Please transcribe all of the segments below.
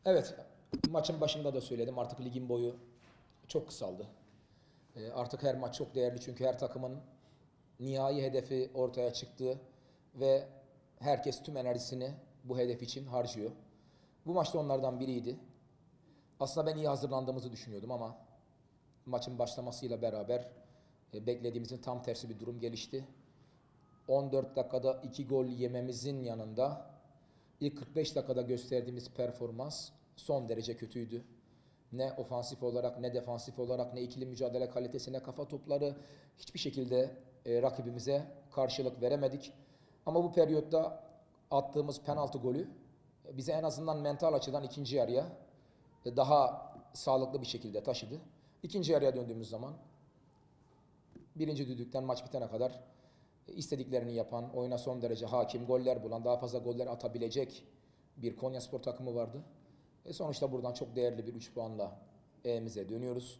Evet, maçın başında da söyledim. Artık ligin boyu çok kısaldı. Artık her maç çok değerli çünkü her takımın nihai hedefi ortaya çıktı ve herkes tüm enerjisini bu hedef için harcıyor. Bu maçta onlardan biriydi. Aslında ben iyi hazırlandığımızı düşünüyordum ama maçın başlamasıyla beraber beklediğimizin tam tersi bir durum gelişti. 14 dakikada 2 gol yememizin yanında ilk 45 dakikada gösterdiğimiz performans son derece kötüydü. Ne ofansif olarak ne defansif olarak ne ikili mücadele kalitesine kafa topları hiçbir şekilde rakibimize karşılık veremedik. Ama bu periyotta attığımız penaltı golü bize en azından mental açıdan ikinci yarıya daha sağlıklı bir şekilde taşıdı. İkinci yarıya döndüğümüz zaman birinci düdükten maç bitene kadar istediklerini yapan, oyuna son derece hakim, goller bulan, daha fazla goller atabilecek bir Konyaspor takımı vardı. Sonuçta buradan çok değerli bir 3 puanla evimize dönüyoruz.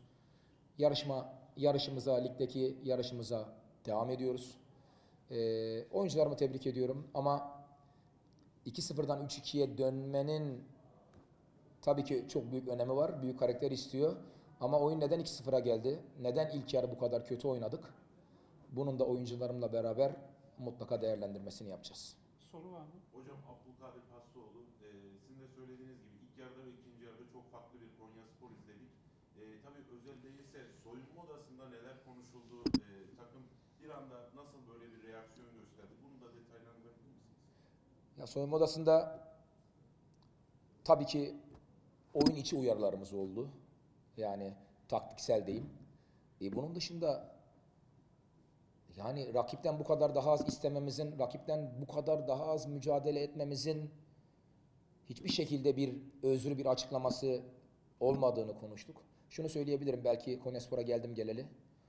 Yarışımıza, ligdeki yarışımıza devam ediyoruz. Oyuncularımı tebrik ediyorum ama 2-0'dan 3-2'ye dönmenin tabii ki çok büyük önemi var. Büyük karakter istiyor. Ama oyun neden 2-0'a geldi? Neden ilk yarı bu kadar kötü oynadık? Bunun da oyuncularımla beraber mutlaka değerlendirmesini yapacağız. Soru var mı? Hocam Abdülkadir Hassoğlu, sizin de söylediğiniz gibi ilk yarıda ve ikinci yarıda çok farklı bir Konyaspor izledik. Tabii özel değilse soyunma odasında neler konuşuldu, takım bir anda nasıl böyle bir reaksiyon gösterdi, bunu da detaylandırabilir misiniz? Ya soyunma odasında tabii ki oyun içi uyarılarımız oldu. Yani taktiksel diyeyim. Bunun dışında yani rakipten bu kadar daha az istememizin, rakipten bu kadar daha az mücadele etmemizin hiçbir şekilde bir özrü, bir açıklaması olmadığını konuştuk. Şunu söyleyebilirim, belki Konyaspor'a geldim geleli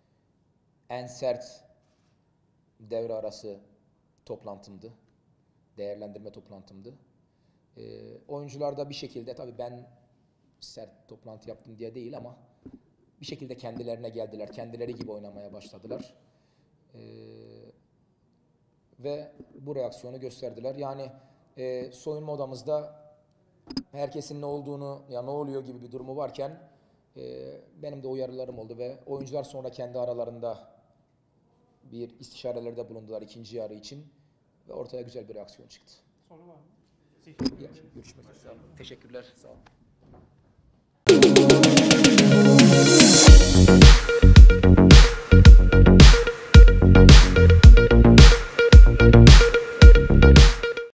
en sert devre arası toplantımdı. Değerlendirme toplantımdı. Oyuncular da bir şekilde, tabii ben sert toplantı yaptım diye değil ama bir şekilde kendilerine geldiler. Kendileri gibi oynamaya başladılar. Ve bu reaksiyonu gösterdiler. Yani soyunma odamızda herkesin ne olduğunu, ya ne oluyor gibi bir durumu varken benim de uyarılarım oldu ve oyuncular sonra kendi aralarında bir istişarelerde bulundular ikinci yarı için ve ortaya güzel bir reaksiyon çıktı. Soru var mı? Görüşmek üzere. Teşekkürler. Sağ olun.